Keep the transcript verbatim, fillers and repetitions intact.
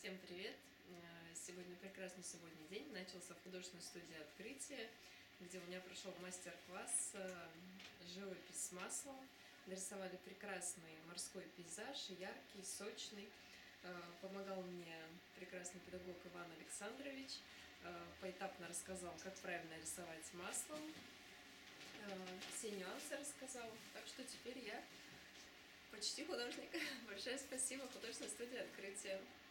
Всем привет! Сегодня прекрасный субботний день. Начался в художественной студии «Открытие», где у меня прошел мастер-класс «Живопись с маслом». Нарисовали прекрасный морской пейзаж, яркий, сочный. Помогал мне прекрасный педагог Иван Александрович. Поэтапно рассказал, как правильно рисовать маслом. Все нюансы рассказал. Так что теперь я почти художник. Большое спасибо художественной студии «Открытие».